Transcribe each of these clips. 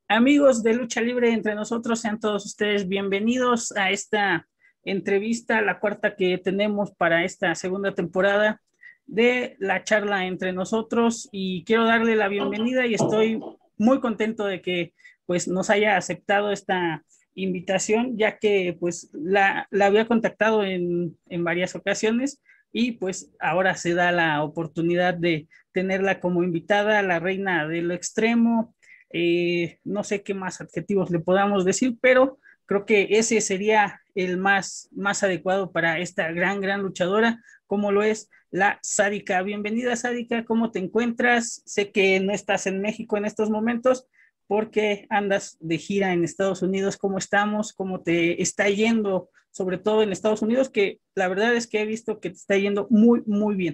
Amigos de Lucha Libre entre nosotros, sean todos ustedes bienvenidos a esta entrevista, la cuarta que tenemos para esta segunda temporada de la charla entre nosotros, y quiero darle la bienvenida y estoy muy contento de que pues nos haya aceptado esta invitación, ya que pues la había contactado en varias ocasiones y pues ahora se da la oportunidad de tenerla como invitada, la reina de lo extremo. No sé qué más adjetivos le podamos decir, pero creo que ese sería el más adecuado para esta gran luchadora, como lo es la Sádica. Bienvenida, Sádica, ¿cómo te encuentras? Sé que no estás en México en estos momentos porque andas de gira en Estados Unidos. ¿Cómo estamos? ¿Cómo te está yendo? Sobre todo en Estados Unidos, que la verdad es que he visto que te está yendo muy bien.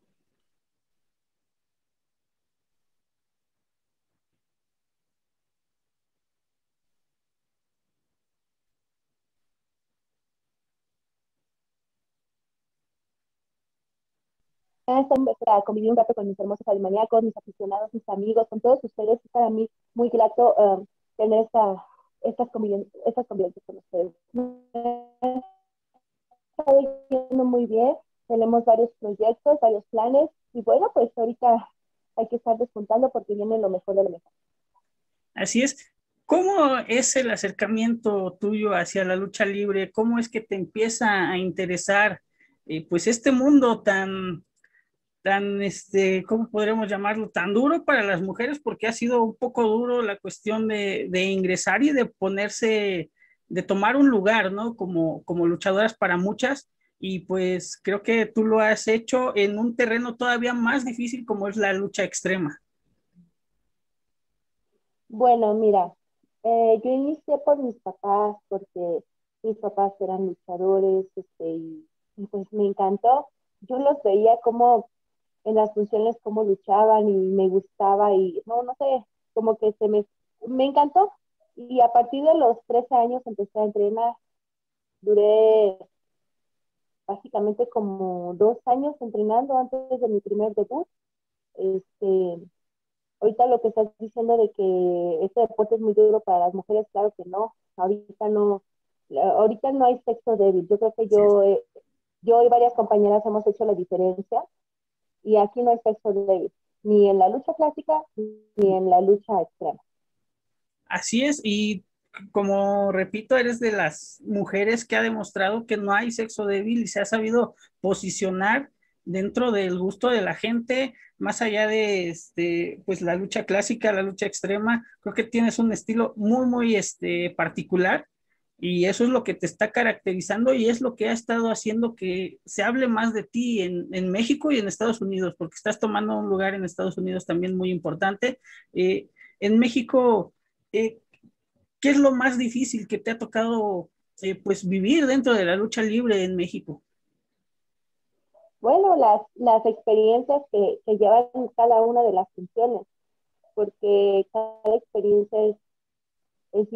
Para convivir un rato con mis hermosos animaníacos, mis aficionados, mis amigos, con todos ustedes. Es para mí muy grato tener estas convivencias con ustedes. Me está yendo muy bien, tenemos varios proyectos, varios planes, y bueno, pues ahorita hay que estar despuntando porque viene lo mejor de lo mejor. Así es. ¿Cómo es el acercamiento tuyo hacia la lucha libre? ¿Cómo es que te empieza a interesar pues este mundo ¿cómo podríamos llamarlo? Tan duro para las mujeres, porque ha sido un poco duro la cuestión de ingresar y de ponerse, de tomar un lugar, ¿no? Como luchadoras para muchas. Y pues creo que tú lo has hecho en un terreno todavía más difícil como es la lucha extrema. Bueno, mira, yo inicié por mis papás porque mis papás eran luchadores, y pues me encantó. Yo los veía como en las funciones cómo luchaban y me gustaba y no sé, como que me encantó. Y a partir de los 13 años empecé a entrenar. Duré básicamente como 2 años entrenando antes de mi primer debut. Este, Ahorita lo que estás diciendo de que este deporte es muy duro para las mujeres, claro que no. Ahorita no hay sexo débil. Yo creo que Así es. yo y varias compañeras hemos hecho la diferencia y aquí no hay sexo débil, ni en la lucha clásica ni en la lucha extrema. Así es, y como repito, eres de las mujeres que ha demostrado que no hay sexo débil y se ha sabido posicionar dentro del gusto de la gente, más allá de pues la lucha clásica, la lucha extrema. Creo que tienes un estilo muy particular, y eso es lo que te está caracterizando y es lo que ha estado haciendo que se hable más de ti en México y en Estados Unidos, porque estás tomando un lugar en Estados Unidos también muy importante. En México, eh, ¿qué es lo más difícil que te ha tocado pues vivir dentro de la lucha libre en México? Bueno, las experiencias que llevan cada una de las funciones, porque cada experiencia es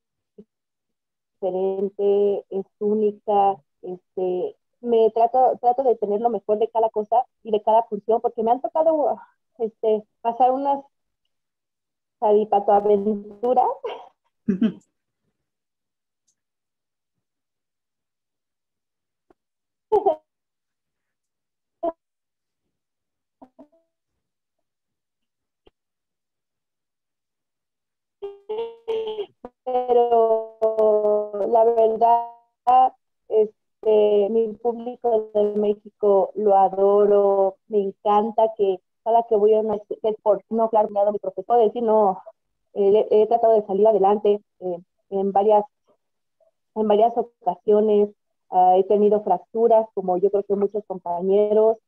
diferente, es única. Trato de tener lo mejor de cada cosa y de cada función, porque me han tocado pasar unas aventuras. Pero la verdad, mi público de México lo adoro, me encanta que cada que voy a una por no, claro, me ha dado mi profesor, decir, no, he tratado de salir adelante en varias ocasiones. He tenido fracturas, como yo creo que muchos compañeros.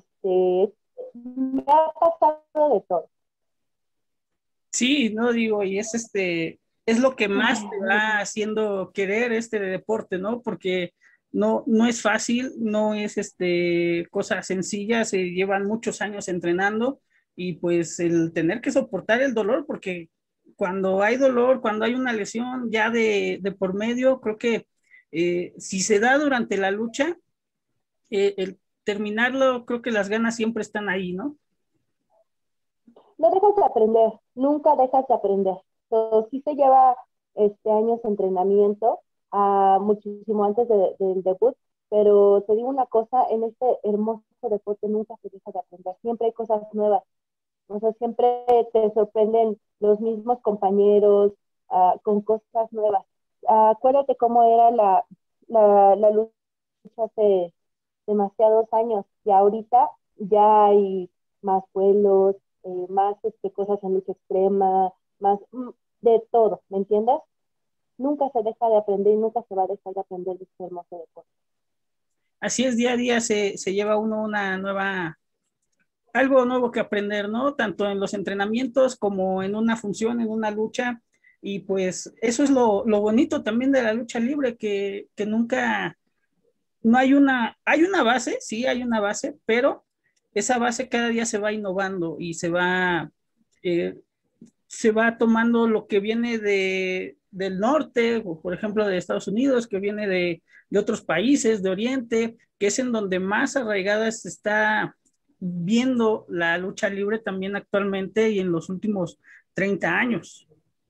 Me ha pasado de todo. Sí, no digo, y es lo que más te va haciendo querer este deporte, ¿no? Porque no es fácil, no es cosa sencilla, se llevan muchos años entrenando, y pues el tener que soportar el dolor, porque cuando hay dolor, cuando hay una lesión ya de por medio, creo que si se da durante la lucha, el terminarlo, creo que las ganas siempre están ahí, ¿no? No dejas de aprender, nunca dejas de aprender. So, sí se lleva años de entrenamiento, muchísimo antes del debut, pero te digo una cosa, en este hermoso deporte nunca se deja de aprender, siempre hay cosas nuevas, o sea, siempre te sorprenden los mismos compañeros con cosas nuevas. Acuérdate cómo era la lucha hace demasiados años y ahorita ya hay más vuelos, más cosas en lucha extrema, más de todo, ¿me entiendes? Nunca se deja de aprender y nunca se va a dejar de aprender de este hermoso deporte. Así es, día a día se lleva uno una nueva, algo nuevo que aprender, ¿no? Tanto en los entrenamientos como en una función, en una lucha. Y pues eso es lo bonito también de la lucha libre, que nunca, no hay una base, sí hay una base, pero esa base cada día se va innovando y eh, se va tomando lo que viene del norte, o por ejemplo de Estados Unidos, que viene de otros países, de Oriente, que es en donde más arraigada se está viendo la lucha libre también actualmente y en los últimos 30 años.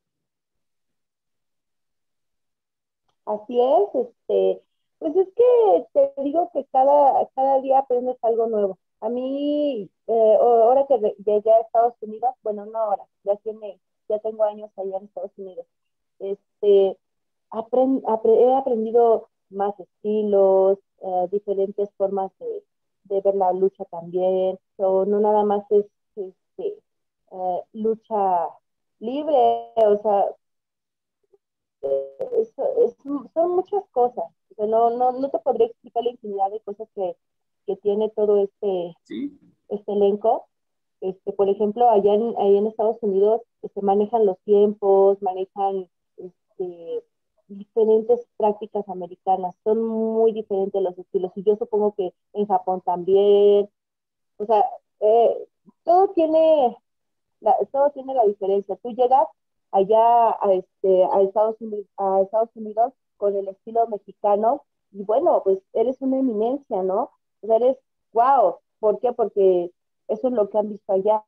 Así es, pues es que te digo que cada día aprendes algo nuevo. A mí, ahora que llegué a Estados Unidos, bueno, no ahora, ya tengo años allá en Estados Unidos, este, he aprendido más estilos, diferentes formas de ver la lucha también. So, no nada más es lucha libre, o sea, son muchas cosas. O sea, no te podría explicar la infinidad de cosas que tiene todo ¿Sí? este elenco. Por ejemplo, allá en Estados Unidos se manejan los tiempos, manejan diferentes prácticas americanas. Son muy diferentes los estilos. Y yo supongo que en Japón también. O sea, eh, todo tiene todo tiene la diferencia. Tú llegas allá a Estados Unidos con el estilo mexicano y bueno, pues eres una eminencia, ¿no? O sea, eres wow. ¿Por qué? Porque eso es lo que han visto allá,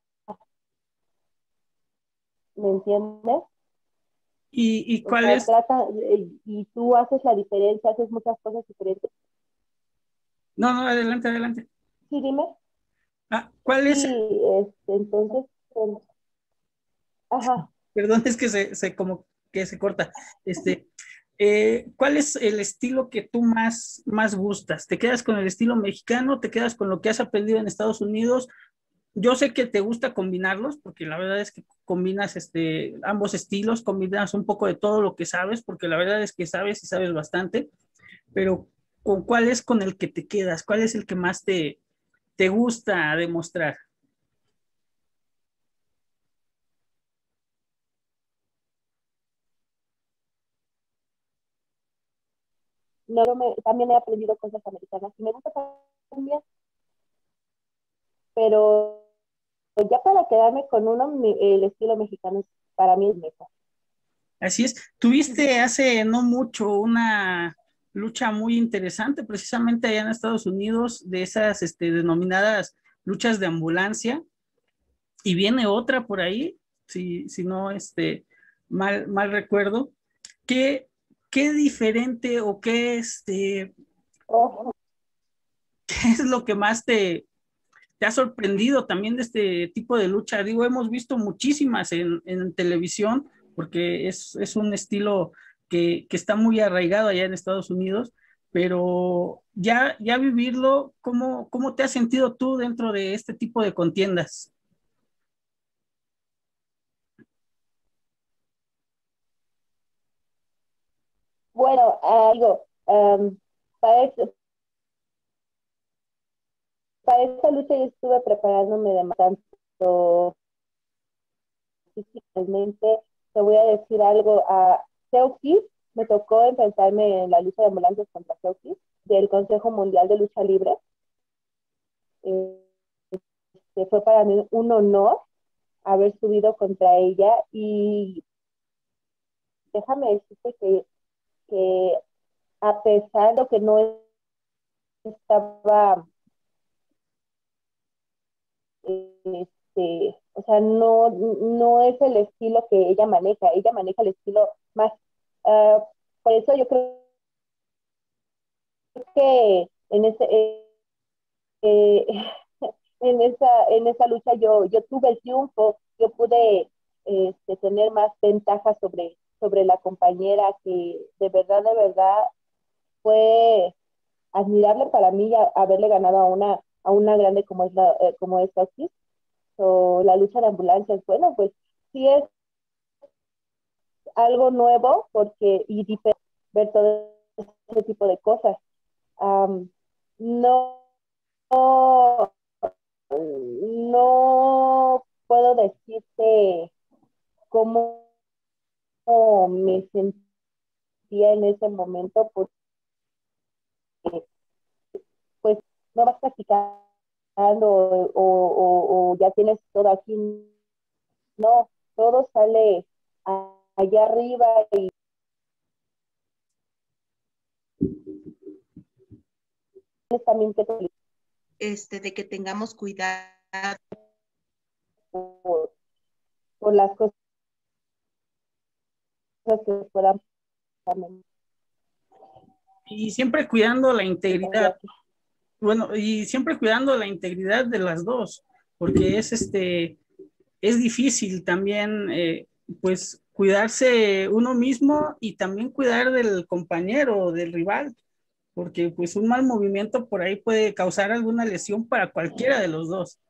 ¿me entiendes? ¿Y O cuál sea, es? y tú haces la diferencia, haces muchas cosas diferentes. No, no, adelante, adelante. Sí, dime. Ah, ¿cuál es? Sí, entonces, ajá. Perdón, es que se como que se corta. ¿Cuál es el estilo que tú más gustas? ¿Te quedas con el estilo mexicano? ¿Te quedas con lo que has aprendido en Estados Unidos? Yo sé que te gusta combinarlos, porque la verdad es que combinas ambos estilos, combinas un poco de todo lo que sabes, porque la verdad es que sabes y sabes bastante, pero ¿con cuál es con el que te quedas? ¿Cuál es el que más te gusta demostrar? No, también he aprendido cosas americanas y me gusta también, pero ya para quedarme con uno, el estilo mexicano para mí es mejor. Así es. Tuviste hace no mucho una lucha muy interesante, precisamente allá en Estados Unidos, de esas denominadas luchas de ambulancia, y viene otra por ahí, si no mal recuerdo. ¿Qué, qué diferente o Oh, qué es lo que más te ha sorprendido también de este tipo de lucha? Digo, hemos visto muchísimas en televisión, porque es un estilo que está muy arraigado allá en Estados Unidos, pero ya vivirlo, ¿cómo te has sentido tú dentro de este tipo de contiendas? bueno, digo, para, esto- para esta lucha yo estuve preparándome de tanto físicamente. Te voy a decir algo. A Seoki me tocó enfrentarme en la lucha de ambulantes contra Seoki del Consejo Mundial de Lucha Libre. Eh, fue para mí un honor haber subido contra ella y déjame decirte que a pesar de que no estaba, O sea, no es el estilo que ella maneja el estilo más, uh, por eso yo creo que eh, en esa lucha yo tuve el triunfo, yo pude tener más ventajas sobre la compañera que de verdad fue admirable para mí haberle ganado a una grande como es Otis, o la lucha de ambulancias. Bueno, pues sí es algo nuevo y diferente ver todo ese tipo de cosas. Um, no, no puedo decirte cómo me sentía en ese momento porque pues no vas practicando o ya tienes todo aquí, no, todo sale allá arriba y también que de que tengamos cuidado por, por las cosas que puedan pasar. Y siempre cuidando la integridad. Bueno, y siempre cuidando la integridad de las dos, porque es difícil también, pues, cuidarse uno mismo y también cuidar del compañero, del rival, porque pues un mal movimiento por ahí puede causar alguna lesión para cualquiera de los dos.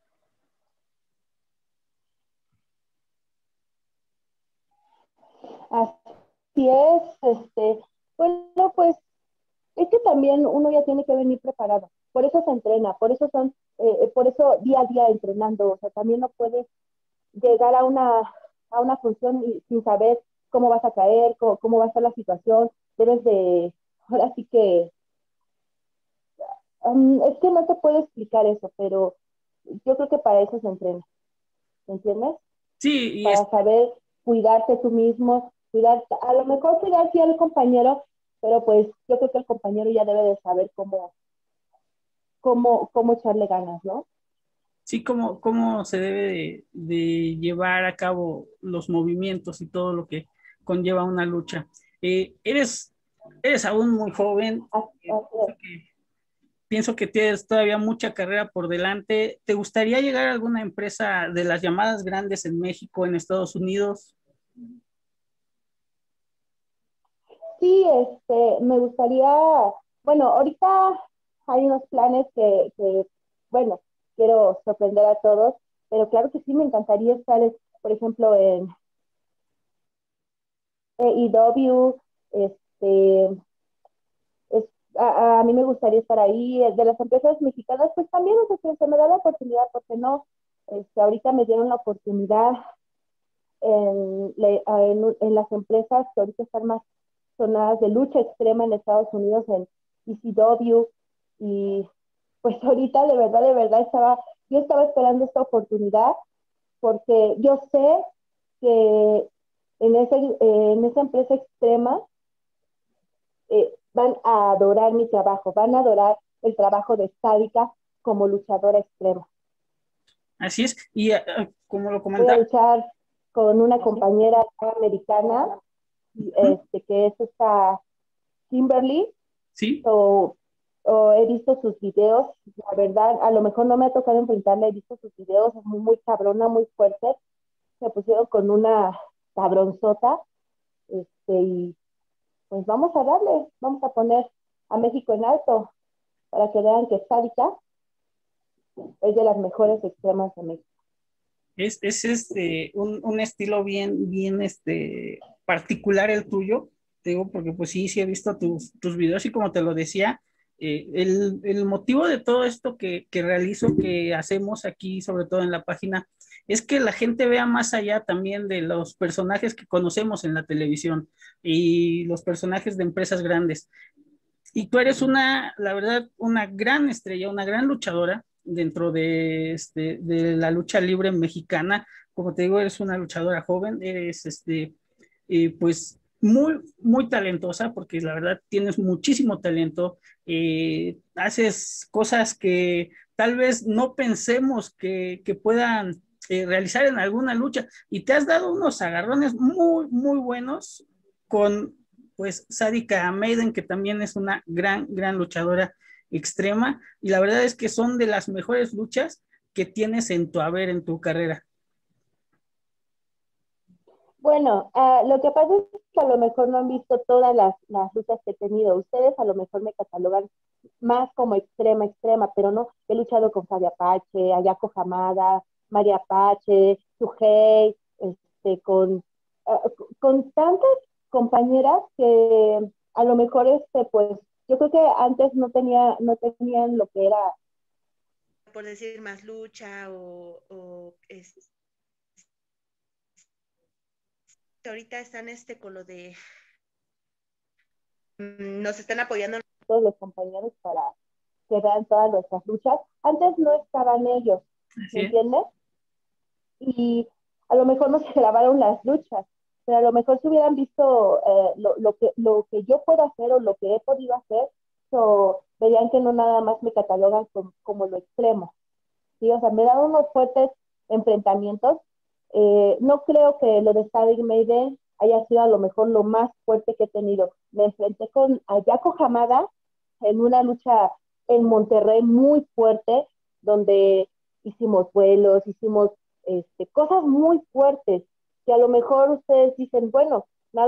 Así es, bueno, pues es que también uno ya tiene que venir preparado, por eso se entrena, por eso día a día entrenando, o sea, también no puedes llegar a una función sin saber cómo vas a caer, cómo va a ser la situación, debes de, ahora sí que, es que no te puedo explicar eso, pero yo creo que para eso se entrena, ¿me entiendes? Sí, Para saber cuidarte tú mismo, a lo mejor cuidar sí al compañero, pero pues yo creo que el compañero ya debe de saber cómo echarle ganas, ¿no? sí, cómo se debe de llevar a cabo los movimientos y todo lo que conlleva una lucha. Eres aún muy joven. Pienso que tienes todavía mucha carrera por delante. ¿Te gustaría llegar a alguna empresa de las llamadas grandes en México, en Estados Unidos? Sí, me gustaría, bueno, ahorita hay unos planes bueno, quiero sorprender a todos, pero claro que sí me encantaría estar, por ejemplo, en EW, es, a mí me gustaría estar ahí, de las empresas mexicanas, pues también, o sea, que se me da la oportunidad, porque no, ahorita me dieron la oportunidad en las empresas que ahorita están más sonadas de lucha extrema en Estados Unidos, en ECW, y pues ahorita de verdad yo estaba esperando esta oportunidad, porque yo sé que en esa empresa extrema van a adorar mi trabajo, van a adorar el trabajo de Sádica como luchadora extrema. Así es, y como lo Voy a comentaba. luchar con una compañera americana, que es esta Kimberly. Sí. O he visto sus videos, la verdad, a lo mejor no me ha tocado enfrentarla, he visto sus videos, es muy cabrona, muy fuerte, se pusieron con una cabronzota, y pues vamos a poner a México en alto, para que vean que Sádica es de las mejores extremas de México. Es un estilo bien particular el tuyo, te digo, porque pues sí he visto tus videos y como te lo decía, el motivo de todo esto que realizo, que hacemos aquí, sobre todo en la página, es que la gente vea más allá también de los personajes que conocemos en la televisión y los personajes de empresas grandes. Y tú eres la verdad, una gran estrella, una gran luchadora dentro de la lucha libre mexicana. Como te digo, eres una luchadora joven, eres pues muy talentosa, porque la verdad tienes muchísimo talento, haces cosas que tal vez no pensemos que puedan realizar en alguna lucha, y te has dado unos agarrones muy, muy buenos con, pues, Sadika Maiden, que también es una gran luchadora extrema, y la verdad es que son de las mejores luchas que tienes en tu haber, en tu carrera. Bueno, lo que pasa es que a lo mejor no han visto todas las luchas que he tenido. Ustedes a lo mejor me catalogan más como extrema, pero no. He luchado con Fabi Apache, Ayako Hamada, María Apache, Sugei, ah, con tantas compañeras que a lo mejor pues, yo creo que antes no tenían lo que era. Por decir más lucha ahorita están con lo de nos están apoyando todos los compañeros para que vean todas nuestras luchas. Antes no estaban ellos, ¿me entiendes? Y a lo mejor no se grabaron las luchas, pero a lo mejor si hubieran visto lo que yo puedo hacer o lo que he podido hacer, verían que no nada más me catalogan como lo extremo. ¿Sí? O sea, me dan unos fuertes enfrentamientos. No creo que lo de Static Maiden haya sido a lo mejor lo más fuerte que he tenido. Me enfrenté con Ayako Hamada en una lucha en Monterrey muy fuerte, donde hicimos vuelos, hicimos cosas muy fuertes, que a lo mejor ustedes dicen, bueno,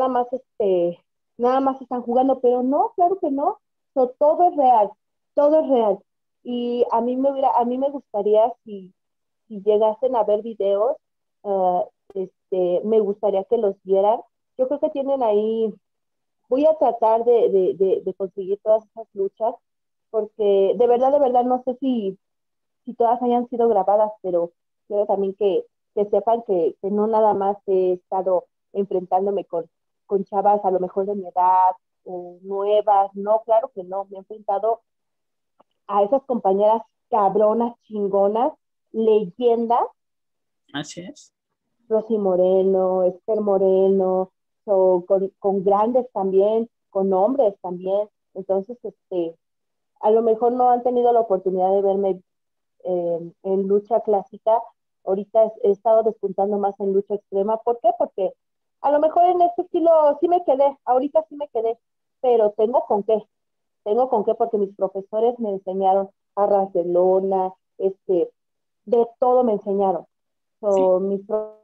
nada más están jugando, pero no, claro que no. Todo es real, todo es real. Y a mí me gustaría si llegasen a ver videos, uh, me gustaría que los vieran. Yo creo que tienen ahí, voy a tratar de conseguir todas esas luchas, porque de verdad, no sé si todas hayan sido grabadas, pero quiero también que sepan que no nada más he estado enfrentándome con chavas a lo mejor de mi edad o nuevas, no, claro que no, me he enfrentado a esas compañeras cabronas, chingonas, leyendas. Así es. Rosy Moreno, Esther Moreno, con grandes también, con hombres también. Entonces, a lo mejor no han tenido la oportunidad de verme en lucha clásica. Ahorita he estado despuntando más en lucha extrema. ¿Por qué? Porque a lo mejor en este estilo sí me quedé, ahorita sí me quedé, pero tengo con qué porque mis profesores me enseñaron a ras de lona, de todo me enseñaron. Sí. Mis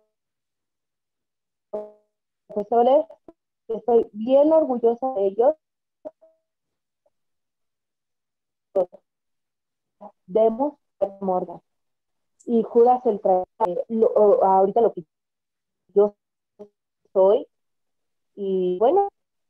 profesores, estoy bien orgullosa de ellos. Demos Morgan y Judas el ahorita lo que yo soy. Y bueno,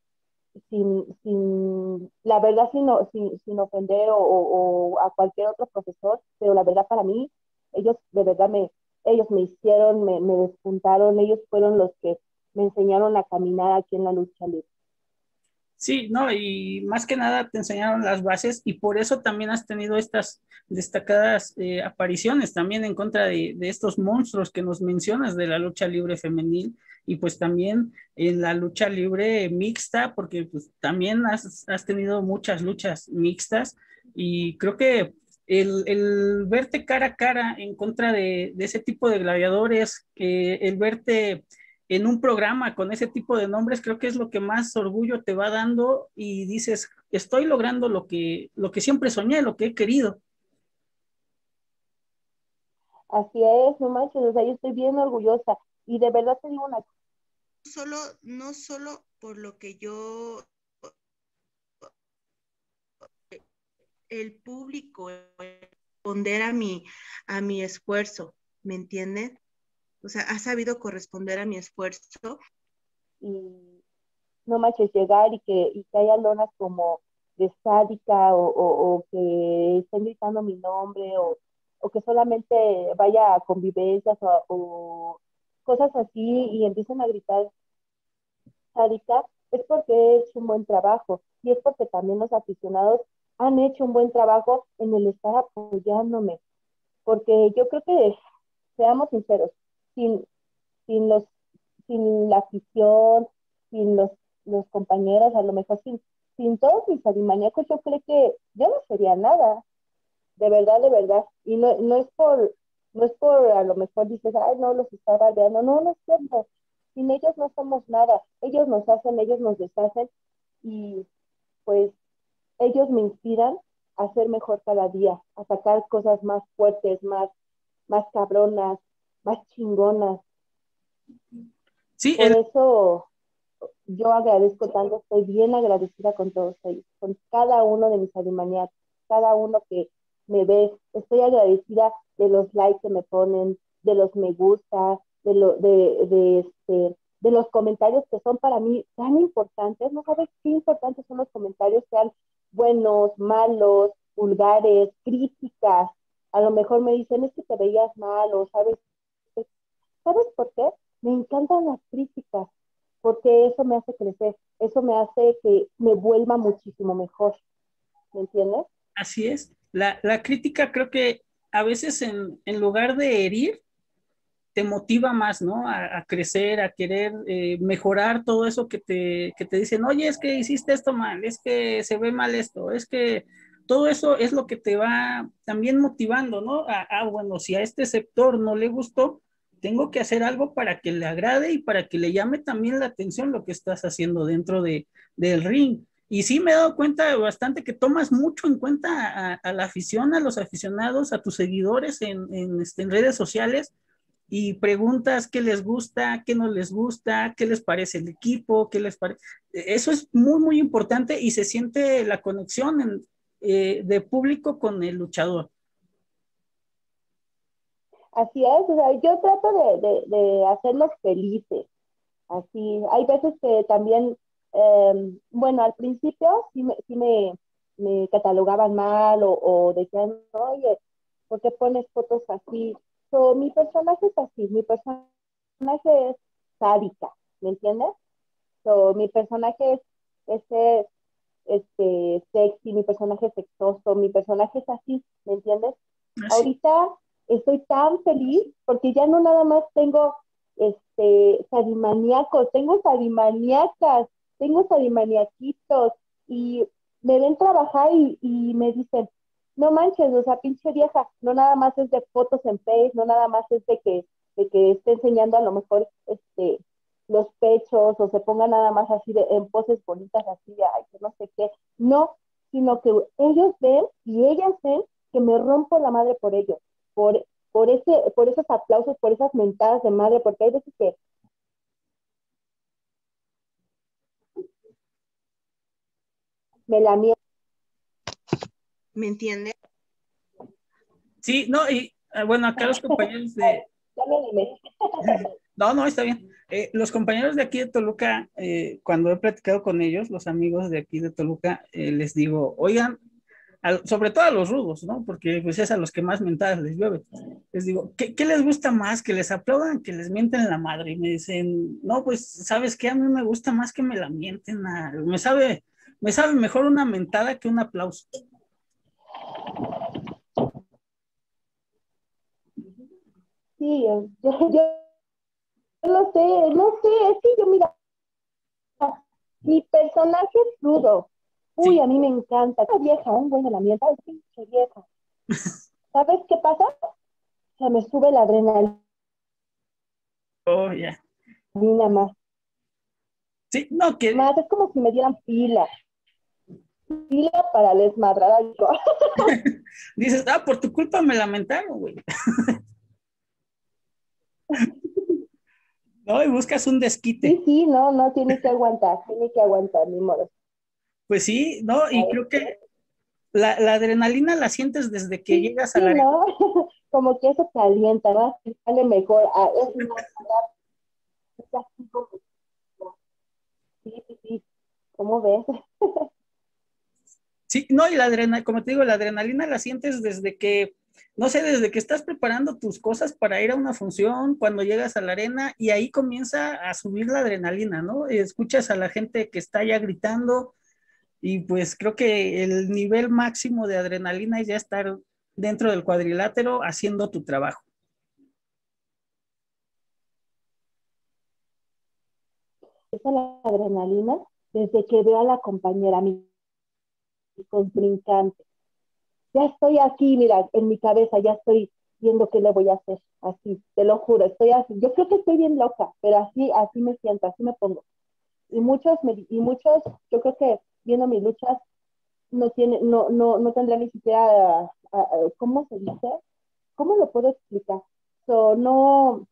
la verdad, sin ofender o a cualquier otro profesor, pero la verdad para mí, ellos de verdad ellos me hicieron, me despuntaron, ellos fueron los que me enseñaron a caminar aquí en la lucha libre. Sí, no, y más que nada te enseñaron las bases y por eso también has tenido estas destacadas apariciones también en contra de estos monstruos que nos mencionas de la lucha libre femenil y pues también en la lucha libre mixta, porque pues también has tenido muchas luchas mixtas y creo que el verte cara a cara en contra de ese tipo de gladiadores, el verte en un programa con ese tipo de nombres, creo que es lo que más orgullo te va dando y dices, estoy logrando lo que siempre soñé, lo que he querido. Así es, no manches, o sea, yo estoy bien orgullosa y de verdad te digo una cosa. No solo por lo que yo, el público responder a mi esfuerzo, ¿me entienden? O sea, ha sabido corresponder a mi esfuerzo. y no manches, llegar y que haya lonas como de sádica o que estén gritando mi nombre o que solamente vaya a convivencias o cosas así y empiecen a gritar sádica, es porque he hecho un buen trabajo y es porque también los aficionados han hecho un buen trabajo en el estar apoyándome, porque yo creo que, seamos sinceros, sin, sin los, sin la afición, sin los compañeros, a lo mejor sin todos mis animaníacos, yo creo que yo no sería nada, de verdad, y no No es por, a lo mejor dices, ay, no, los está barbeando. No, no es cierto. Sin ellos no somos nada. Ellos nos hacen, ellos nos deshacen y pues ellos me inspiran a ser mejor cada día, a sacar cosas más fuertes, más cabronas, más chingonas. Sí, Por eso yo agradezco tanto, estoy bien agradecida con todos ellos, con cada uno de mis animaniacs, cada uno que me ve, estoy agradecida de los likes que me ponen, de los me gusta, de los comentarios que son para mí tan importantes. No sabes qué importantes son los comentarios, sean buenos, malos, vulgares, críticas. A lo mejor me dicen, es que te veías mal, o ¿sabes por qué? Me encantan las críticas, porque eso me hace crecer, eso me hace que me vuelva muchísimo mejor, ¿me entiendes? así es. La crítica creo que a veces en lugar de herir, te motiva más, ¿no? A crecer, a querer mejorar todo eso que te dicen, oye, es que hiciste esto mal, es que se ve mal esto, es que todo eso es lo que te va también motivando, ¿no? Bueno, si a este sector no le gustó, tengo que hacer algo para que le agrade y para que le llame también la atención lo que estás haciendo dentro del ring. Y sí me he dado cuenta bastante que tomas mucho en cuenta a la afición, a los aficionados, a tus seguidores en redes sociales y preguntas qué les gusta, qué no les gusta, qué les parece el equipo, qué les parece. Eso es muy, muy importante y se siente la conexión de público con el luchador. Así es, o sea, yo trato de hacerlos felices, así, hay veces que también, bueno, al principio me catalogaban mal o decían, oye, ¿por qué pones fotos así? So, mi personaje es así, mi personaje es sádica, ¿me entiendes? So, mi personaje es sexy, mi personaje es sexoso, mi personaje es así, ¿me entiendes? Así. Ahorita estoy tan feliz porque ya no nada más tengo sadimaníacos, tengo sadimaniacas, tengo sadimaniaquitos y me ven trabajar y me dicen, no manches, o sea, pinche vieja, no nada más es de fotos en Face, no nada más es de que esté enseñando a lo mejor los pechos o se ponga nada más así en poses bonitas así, ay, que no sé qué, no, sino que ellos ven y ellas ven que me rompo la madre por ellos, por, por esos aplausos, por esas mentadas de madre, porque hay veces que me la mierda. ¿Me entiendes? Sí, no, y bueno, acá los compañeros de... Ya me animé. No, no, está bien. Los compañeros de aquí de Toluca, cuando he platicado con ellos, los amigos de aquí de Toluca, les digo, oigan, sobre todo a los rudos, ¿no? Porque pues es a los que más mentadas les llueve. Les digo, ¿qué les gusta más? ¿Que les aplaudan? ¿Que les mienten la madre? Y me dicen, no, pues, ¿sabes qué? A mí me gusta más que me la mienten. Me sabe mejor una mentada que un aplauso. Sí, yo lo sé, no sé, es que yo, mira, mi personaje es rudo. Uy, Sí, a mí me encanta. Esta vieja, un buen de la mierda, es pinche vieja. ¿Sabes qué pasa? Se me sube la adrenalina oh, ya. más. Sí, no, que Más, es como si me dieran pila para desmadrar algo. dices, por tu culpa me lamentaron, güey. No, y buscas un desquite. Sí, sí, no, no, tiene que aguantar, ni modo. Pues sí, no, y ¿Sabes? creo que la adrenalina la sientes desde que Sí, llegas a sí, la arena. no, como que eso te alienta, ¿no? Sale mejor. Es más, es así como, sí, sí, sí, ¿cómo ves? Sí, no, y la adrenalina, como te digo, la adrenalina la sientes desde que, no sé, desde que estás preparando tus cosas para ir a una función, cuando llegas a la arena, y ahí comienza a subir la adrenalina, ¿no? Y escuchas a la gente que está ya gritando, y pues creo que el nivel máximo de adrenalina es ya estar dentro del cuadrilátero haciendo tu trabajo. Esa la adrenalina desde que veo a la compañera, mi contrincante. Ya estoy aquí, mira, en mi cabeza, ya estoy viendo qué le voy a hacer, así, te lo juro, estoy así, yo creo que estoy bien loca, pero así me siento, así me pongo. Y muchos, yo creo que viendo mis luchas, no tendrá ni siquiera, ¿cómo se dice? ¿Cómo lo puedo explicar? No,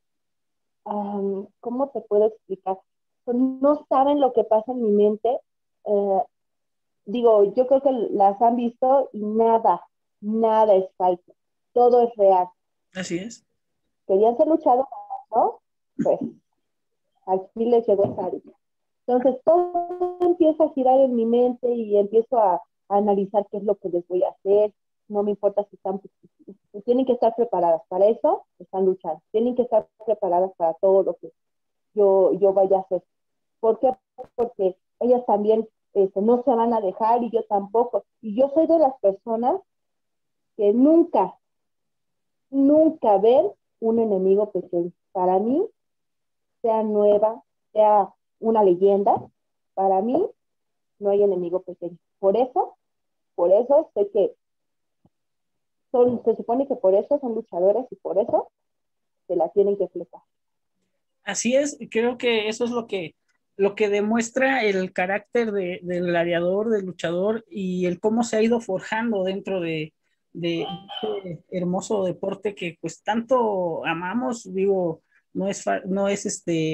¿cómo te puedo explicar? No saben lo que pasa en mi mente. eh, Digo, yo creo que las han visto y nada es falso, todo es real. Así es. Querían ser luchadoras, ¿no? Pues aquí les llegó esa vida. Entonces todo empieza a girar en mi mente y empiezo a analizar qué es lo que les voy a hacer. No me importa si están, tienen que estar preparadas para eso, están luchando. Tienen que estar preparadas para todo lo que yo vaya a hacer. ¿Por qué? Porque ellas también no se van a dejar y yo tampoco. Y yo soy de las personas que nunca ven un enemigo pequeño. Para mí, sea nueva, sea una leyenda, para mí no hay enemigo pequeño. Por eso sé que se supone que por eso son luchadores y por eso se la tienen que fletar. Así es, creo que eso es lo que demuestra el carácter del gladiador, del luchador y el cómo se ha ido forjando dentro de este hermoso deporte que pues tanto amamos, digo, no es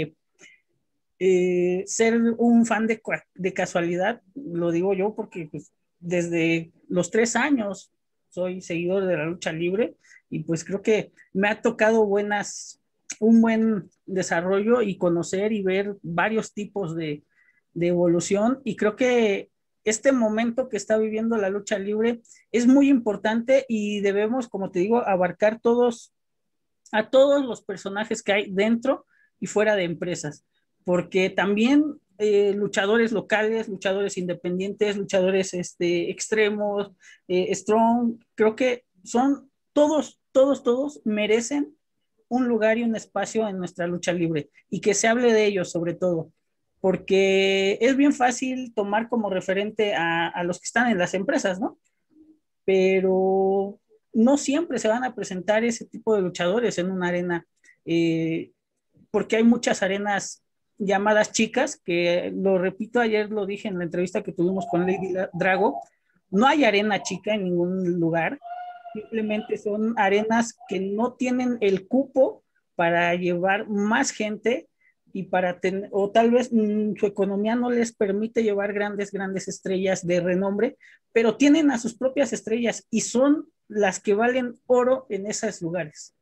ser un fan de casualidad, lo digo yo porque pues, desde los 3 años soy seguidor de la lucha libre y pues creo que me ha tocado un buen desarrollo y conocer y ver varios tipos de evolución y creo que este momento que está viviendo la lucha libre es muy importante y debemos, como te digo, abarcar a todos los personajes que hay dentro y fuera de empresas, porque también luchadores locales, luchadores independientes, luchadores extremos, strong, creo que son todos merecen un lugar y un espacio en nuestra lucha libre y que se hable de ellos sobre todo, porque es bien fácil tomar como referente a los que están en las empresas, ¿no? Pero no siempre se van a presentar ese tipo de luchadores en una arena, eh, porque hay muchas arenas llamadas chicas, que lo repito, ayer lo dije en la entrevista que tuvimos con Lady Drago, no hay arena chica en ningún lugar, simplemente son arenas que no tienen el cupo para llevar más gente y para tener, o tal vez su economía no les permite llevar grandes estrellas de renombre, pero tienen a sus propias estrellas y son las que valen oro en esos lugares.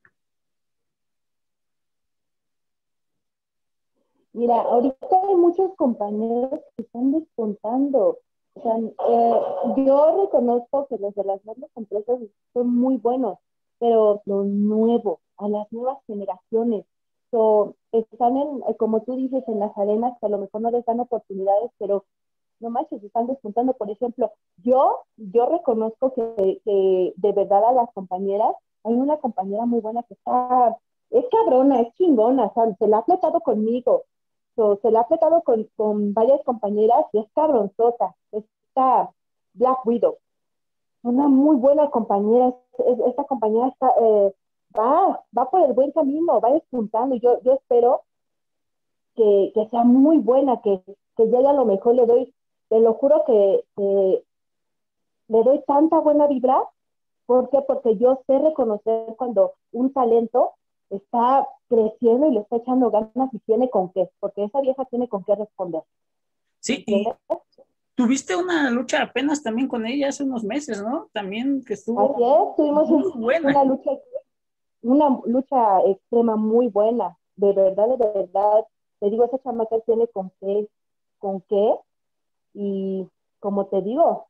Mira, ahorita hay muchos compañeros que están despuntando. O sea, yo reconozco que los de las grandes empresas son muy buenos, pero lo nuevo, a las nuevas generaciones, están como tú dices, en las arenas que a lo mejor no les dan oportunidades, pero no manches, están despuntando. Por ejemplo, yo reconozco que de verdad a las compañeras, hay una compañera muy buena que es cabrona, es chingona, ¿sabes? Se la ha fletado conmigo, se la ha apretado con varias compañeras y es cabronzota. Esta Black Widow, una muy buena compañera. Esta compañera va por el buen camino, va despuntando. Yo espero que sea muy buena, que llegue a lo mejor. Te lo juro que le doy tanta buena vibra. ¿Por qué? Porque yo sé reconocer cuando un talento está creciendo y le está echando ganas y tiene con qué, porque esa vieja tiene con qué responder. Sí, y tuviste una lucha apenas también con ella hace unos meses, ¿no? También que estuvo Así es, tuvimos muy buena. una lucha extrema muy buena, de verdad, te digo, esa chamaca tiene con qué, y como te digo,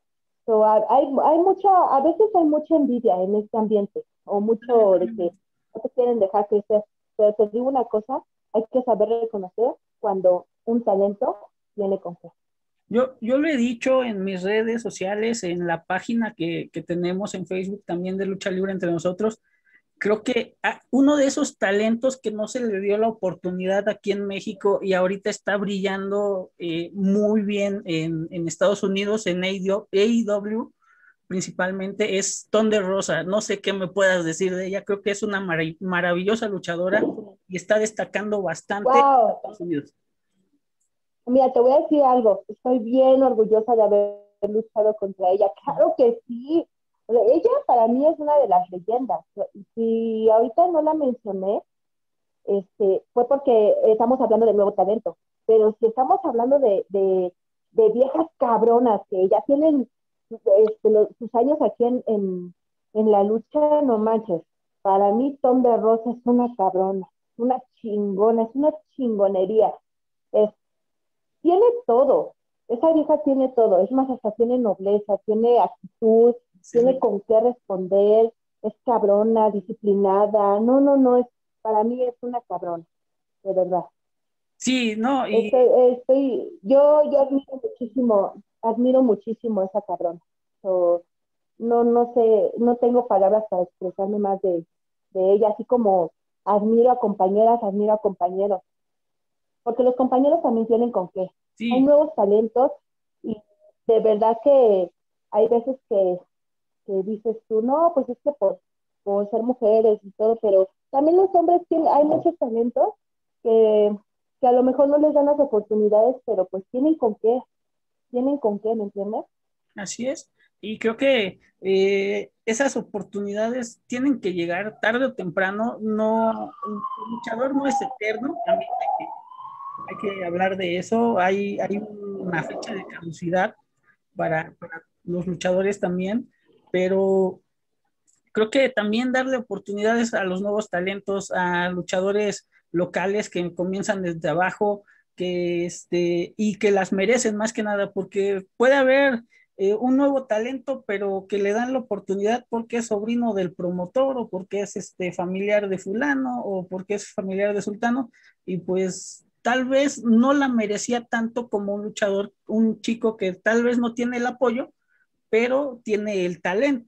a veces hay mucha envidia en este ambiente, o mucho de que no te quieren dejar crecer, pero te digo una cosa, hay que saber reconocer cuando un talento tiene con qué. Yo lo he dicho en mis redes sociales, en la página que tenemos en Facebook también de Lucha Libre entre nosotros. Creo que uno de esos talentos que no se le dio la oportunidad aquí en México y ahorita está brillando muy bien en Estados Unidos, en AEW, principalmente es Thunder Rosa. No sé qué me puedas decir de ella. Creo que es una maravillosa luchadora y está destacando bastante en Wow. Estados Unidos. Mira, te voy a decir algo. Estoy bien orgullosa de haber luchado contra ella. Claro que sí. Ella para mí es una de las leyendas. Si ahorita no la mencioné, fue porque estamos hablando de nuevo talento. Pero si estamos hablando de viejas cabronas que ya tienen sus años aquí en la lucha, no manches. Para mí, Tom de Rosa es una cabrona, una chingona, es una chingonería. Es, tiene todo. Esa vieja tiene todo. Es más, hasta tiene nobleza, tiene actitud, tiene Sí, con qué responder, es cabrona, disciplinada. No, no, no, para mí es una cabrona, de verdad. sí, no, Yo admiro muchísimo a esa cabrona. So, no, no sé, no tengo palabras para expresarme más de ella, así como admiro a compañeras, admiro a compañeros, porque los compañeros también tienen con qué. Hay sí, nuevos talentos y de verdad que hay veces que dices tú, no, pues es que por ser mujeres y todo, pero también los hombres tienen, hay muchos talentos que, que a lo mejor no les dan las oportunidades, pero pues tienen con qué, ¿me entiendes? así es. Y creo que esas oportunidades tienen que llegar tarde o temprano. No, el luchador no es eterno, también hay que hablar de eso. Hay una fecha de caducidad para los luchadores también, pero creo que también darle oportunidades a los nuevos talentos, a luchadores locales que comienzan desde abajo, y que las merecen más que nada, porque puede haber un nuevo talento, pero que le dan la oportunidad porque es sobrino del promotor o porque es familiar de fulano o porque es familiar de sultano, y pues tal vez no la merecía tanto como un luchador, un chico que tal vez no tiene el apoyo, pero tiene el talento.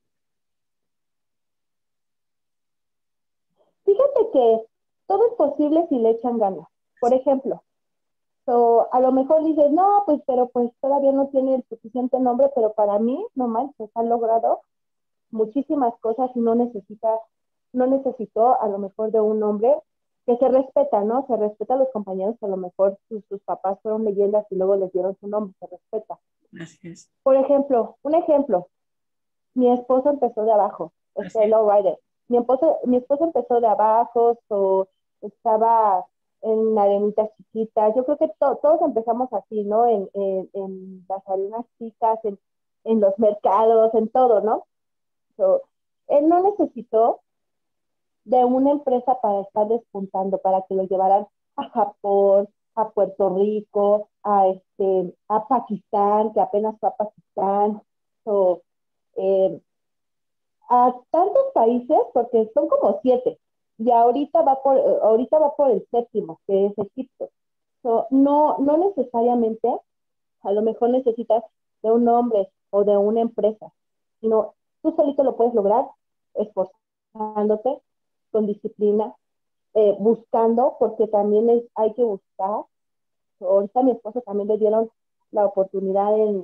Fíjate que todo es posible si le echan ganas. Por ejemplo, a lo mejor dices, no, pues, pero pues todavía no tiene el suficiente nombre, pero para mí, no manches, ha logrado muchísimas cosas y no necesitó a lo mejor de un hombre que se respeta, ¿no? Se respeta a los compañeros que a lo mejor sus papás fueron leyendas y luego les dieron su nombre, se respeta. Así es. Por ejemplo, un ejemplo, mi esposo empezó de abajo, Así es. lowrider. Mi esposo empezó de abajo, estaba en arenitas chiquitas. Yo creo que todos empezamos así, ¿no? En las arenas chicas, en los mercados, en todo, ¿no? So, él no necesitó de una empresa para estar despuntando, para que lo llevaran a Japón, a Puerto Rico, a Pakistán, que apenas fue a Pakistán, so, eh, a tantos países, porque son como 7, y ahorita va por el séptimo, que es Egipto. So, no, no necesariamente, a lo mejor necesitas de un hombre o de una empresa, sino tú solito lo puedes lograr esforzándote, con disciplina, buscando, porque también hay que buscar. Ahorita a mi esposo también le dieron la oportunidad en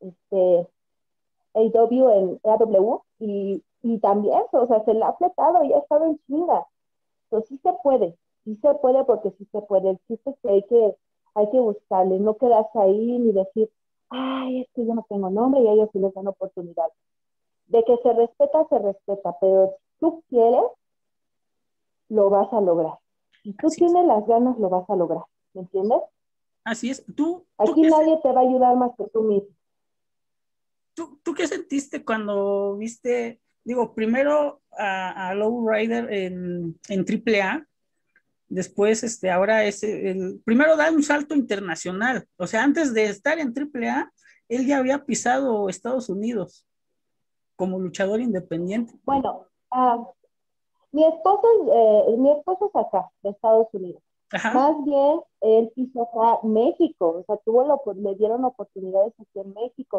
AW, en AW, y también, o sea, se la ha fletado y ha estado en chinga. Entonces sí se puede porque sí se puede. El chiste es que hay que buscarle, no quedarse ahí ni decir, ay, es que yo no tengo nombre y a ellos sí les dan oportunidad. De que se respeta, pero si tú quieres, lo vas a lograr. Si tú Así es. tienes las ganas, lo vas a lograr. ¿Me entiendes? Así es. ¿Tú Aquí nadie te va a ayudar más que tú mismo. tú qué sentiste cuando viste, digo, primero a Low Rider en AAA, después ahora primero da un salto internacional? O sea, antes de estar en AAA, él ya había pisado Estados Unidos como luchador independiente. Bueno, mi esposo es acá, de Estados Unidos. Ajá, Más bien, él quiso acá México, o sea, le dieron oportunidades aquí en México.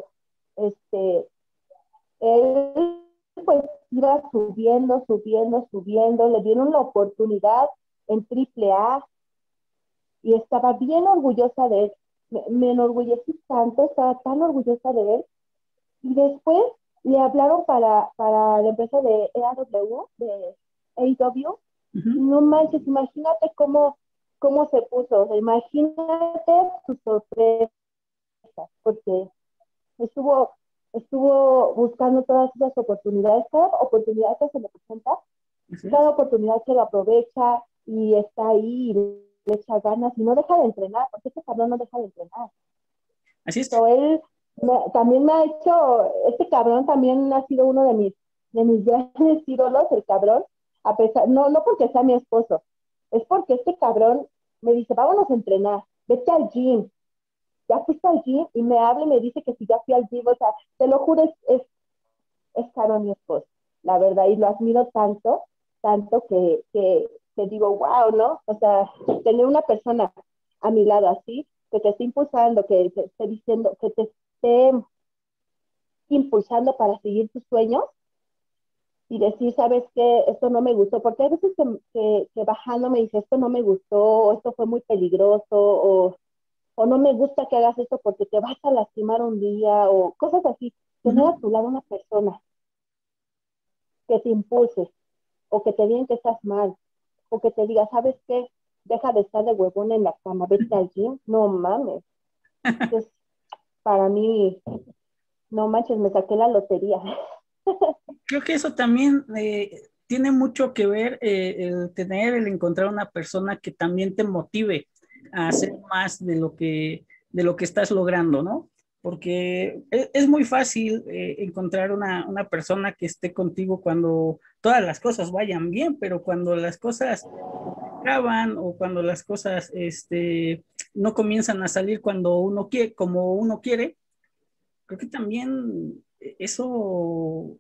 Él pues iba subiendo, subiendo, subiendo, le dieron la oportunidad en AAA y estaba bien orgullosa de él. Me enorgullecí tanto, estaba tan orgullosa de él. Y después le hablaron para la empresa de EAW, de AW. No manches, imagínate cómo se puso, o sea, imagínate su sorpresa, porque estuvo, estuvo buscando todas esas oportunidades, cada oportunidad que se le presenta, cada oportunidad que lo aprovecha y está ahí y le echa ganas y no deja de entrenar, porque este cabrón no deja de entrenar. Así es. Él también me ha hecho, este cabrón también ha sido uno de mis grandes ídolos, el cabrón, a pesar, no porque sea mi esposo, es porque este cabrón me dice, vámonos a entrenar, vete al gym, ya fuiste al gym, y me habla y me dice que si ya fui al gym, o sea, te lo juro, es cabrón mi esposo, la verdad, y lo admiro tanto que digo, wow, ¿no? O sea, tener una persona a mi lado así, que te esté impulsando, que te esté diciendo, que te esté impulsando para seguir tus sueños y decir, ¿sabes qué? Esto no me gustó, porque hay veces que bajando me dice, esto no me gustó, o esto fue muy peligroso, o no me gusta que hagas esto porque te vas a lastimar un día, o cosas así. Tener a tu lado una persona que te impulse, o que te digan que estás mal, o que te diga, ¿sabes qué? Deja de estar de huevón en la cama, vete al gym, no mames. Entonces, para mí, no manches, me saqué la lotería. Creo que eso también tiene mucho que ver el encontrar una persona que también te motive a hacer más de lo que estás logrando, ¿no? Porque es muy fácil encontrar una persona que esté contigo cuando todas las cosas vayan bien, pero cuando las cosas acaban o cuando las cosas no comienzan a salir cuando uno quiere, como uno quiere, creo que también eso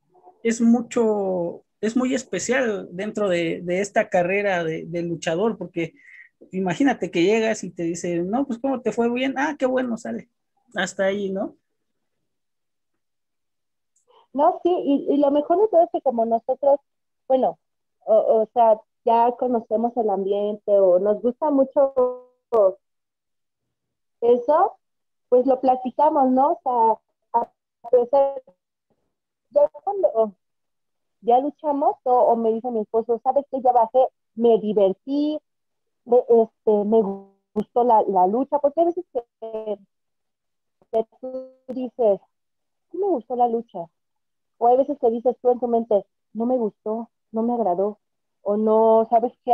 es muy especial dentro de esta carrera de luchador, porque imagínate que llegas y te dicen, no, pues ¿cómo te fue bien? Ah, qué bueno, sale. Hasta ahí, ¿no? No, sí, y lo mejor de todo es que como nosotros, bueno, o sea, ya conocemos el ambiente o nos gusta mucho eso, pues lo platicamos, ¿no? O sea, a pesar, ya cuando ya luchamos, o me dice mi esposo, ¿sabes qué? Ya bajé, me divertí, me gustó la lucha, porque a veces que tú dices, sí me gustó la lucha, o hay veces que dices tú en tu mente, no me gustó, no me agradó, o no, sabes que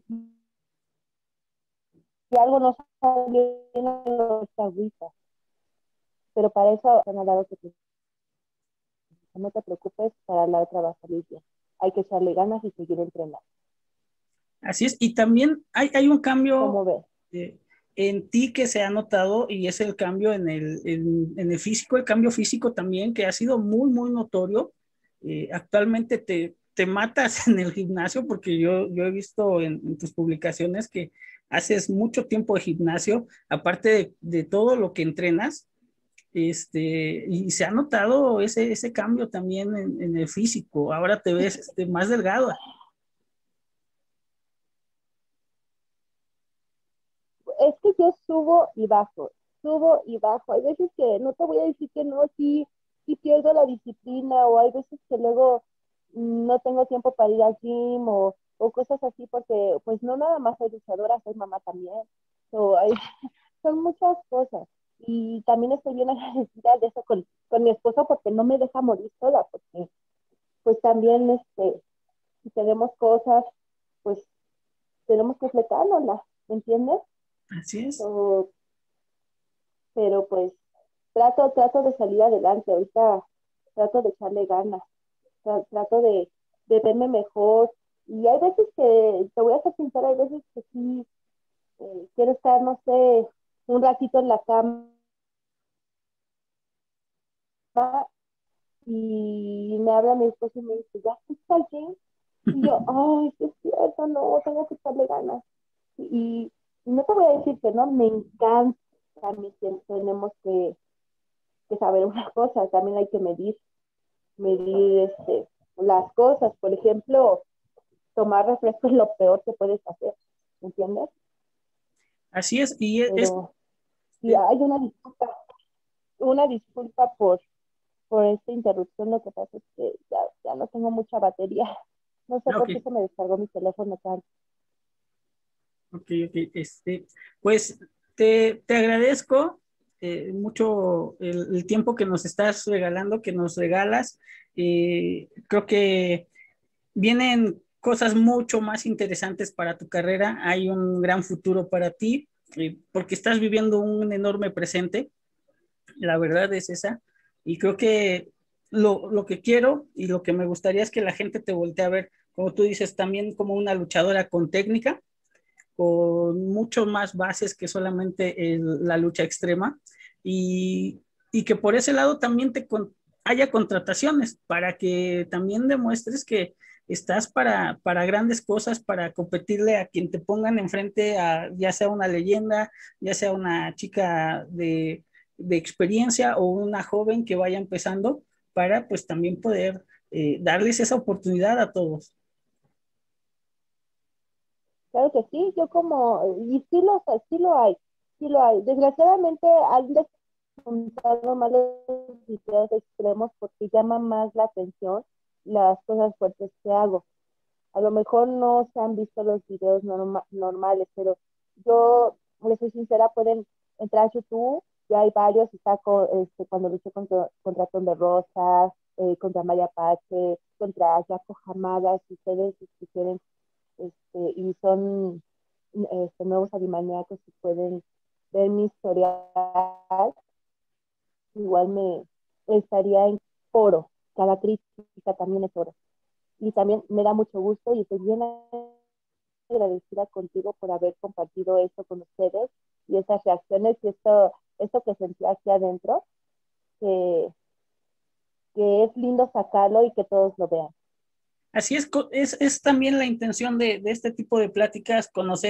si algo no salió bien, no está agüita. Pero para eso van a dar otro tiempo. No te preocupes, para la otra va a salir bien. Hay que echarle ganas y seguir entrenando. Así es. Y también hay un cambio ¿Cómo ves? eh, en ti que se ha notado y es el cambio en el físico, el cambio físico también que ha sido muy, muy notorio. Actualmente te matas en el gimnasio porque yo he visto en tus publicaciones que haces mucho tiempo de gimnasio, aparte de todo lo que entrenas, y se ha notado ese cambio también en el físico. Ahora te ves más delgado. Es que yo subo y bajo, subo y bajo. Hay veces que no te voy a decir que no, sí pierdo la disciplina, o hay veces que luego no tengo tiempo para ir al gym, o cosas así, porque pues no nada más soy luchadora, soy mamá también. So, son muchas cosas. Y también estoy bien agradecida de eso con mi esposo, porque no me deja morir sola, porque pues también si tenemos cosas, pues tenemos que fletárnoslas, ¿me entiendes? Así es. So, pero pues trato de salir adelante, ahorita trato de echarle ganas, trato de verme mejor. Y hay veces que, te voy a ser sincera, hay veces que sí quiero estar, no sé, un ratito en la cama y me habla mi esposo y me dice, ¿ya fuiste al gym? Y yo, ay, sí es cierto, no, tengo que echarle ganas. Y no te voy a decir que no, me encanta, también tenemos que saber una cosa, también hay que medir las cosas. Por ejemplo, tomar refresco es lo peor que puedes hacer, ¿entiendes? Así es. Y Pero si hay una disculpa por esta interrupción. Lo que pasa es que ya no tengo mucha batería. No sé por qué se me descargó mi teléfono tanto. Ok. Pues te agradezco mucho el tiempo que nos estás regalando, que nos regalas. Creo que vienen cosas mucho más interesantes para tu carrera. Hay un gran futuro para ti, porque estás viviendo un enorme presente. La verdad es esa. Y creo que lo que quiero y lo que me gustaría es que la gente te voltee a ver, como tú dices, también como una luchadora con técnica, con mucho más bases que solamente la lucha extrema, y que por ese lado también haya contrataciones para que también demuestres que estás para grandes cosas, para competirle a quien te pongan enfrente, ya sea una leyenda, ya sea una chica de experiencia o una joven que vaya empezando, para pues también poder darles esa oportunidad a todos. Claro que sí, y sí lo hay. Desgraciadamente han juntado más los videos extremos porque llama más la atención las cosas fuertes que hago. A lo mejor no se han visto los videos normales, pero yo, les soy sincera, pueden entrar a YouTube, ya hay varios, está cuando luché contra Thunder Rosas, contra Maya Pache, contra Jaco Hamada, si ustedes si quieren, y son nuevos animaniacos y pueden ver mi historial, igual me estaría en oro, cada crítica también es oro. Y también me da mucho gusto y estoy bien agradecida contigo por haber compartido esto con ustedes y esas reacciones y esto que sentí aquí adentro, que, que es lindo sacarlo y que todos lo vean. Así es también la intención de este tipo de pláticas,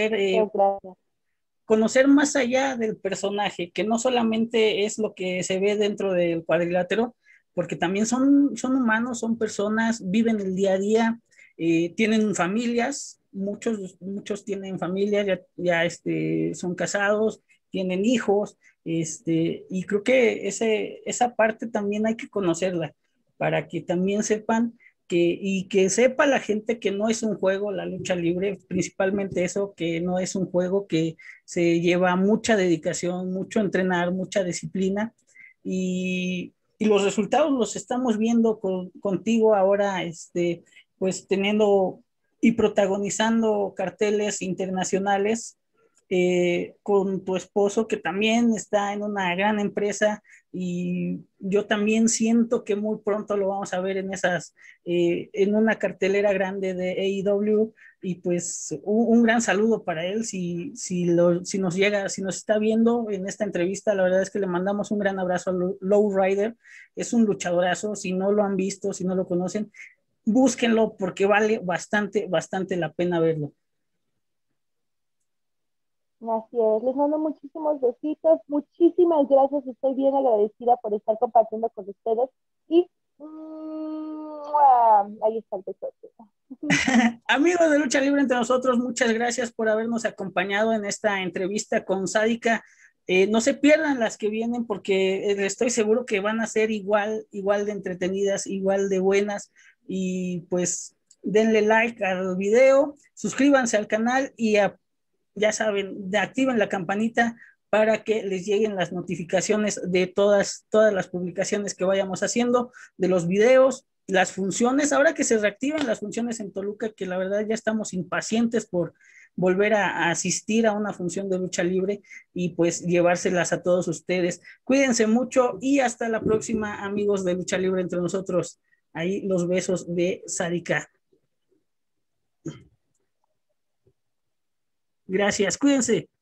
conocer más allá del personaje, que no solamente es lo que se ve dentro del cuadrilátero, porque también son humanos, son personas, viven el día a día, tienen familias, muchos tienen familias, ya son casados, tienen hijos, y creo que esa parte también hay que conocerla, para que también sepan y que sepa la gente que no es un juego la lucha libre, principalmente eso, que no es un juego, que se lleva mucha dedicación, mucho entrenar, mucha disciplina, y los resultados los estamos viendo contigo ahora, pues teniendo y protagonizando carteles internacionales, con tu esposo que también está en una gran empresa, y yo también siento que muy pronto lo vamos a ver en una cartelera grande de AEW. Y pues un gran saludo para él, si nos llega, si nos está viendo en esta entrevista. La verdad es que le mandamos un gran abrazo a Low Rider. Es un luchadorazo. Si no lo han visto, si no lo conocen, búsquenlo, porque vale bastante la pena verlo. Así es, les mando muchísimos besitos, muchísimas gracias, estoy bien agradecida por estar compartiendo con ustedes y ahí está el besote. Amigos de Lucha Libre Entre Nosotros, muchas gracias por habernos acompañado en esta entrevista con Sádica. No se pierdan las que vienen, porque estoy seguro que van a ser igual de entretenidas, igual de buenas. Y pues denle like al video, suscríbanse al canal y ya saben, activen la campanita para que les lleguen las notificaciones de todas las publicaciones que vayamos haciendo, de los videos, las funciones, ahora que se reactivan las funciones en Toluca, que la verdad ya estamos impacientes por volver a asistir a una función de lucha libre y pues llevárselas a todos ustedes. Cuídense mucho y hasta la próxima, amigos de Lucha Libre Entre Nosotros. Ahí los besos de Sarika. Gracias, cuídense.